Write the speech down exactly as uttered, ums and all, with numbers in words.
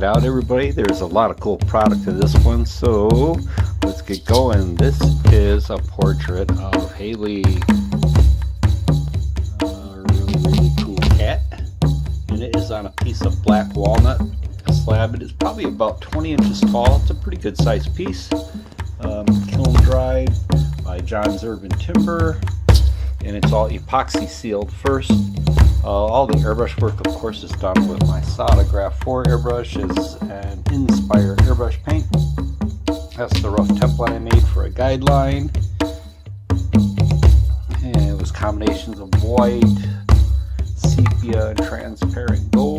it out, everybody. There's a lot of cool product to this one, so let's get going. This is a portrait of Haley. Uh, really, really cool cat. And it is on a piece of black walnut slab. It is probably about twenty inches tall. It's a pretty good sized piece. Um, kiln dried by John's Urban Timber. And it's all epoxy sealed first. Uh, all the airbrush work, of course, is done with my Sodograph four airbrush. It's an Inspire airbrush paint. That's the rough template I made for a guideline. And it was combinations of white, sepia, and transparent gold.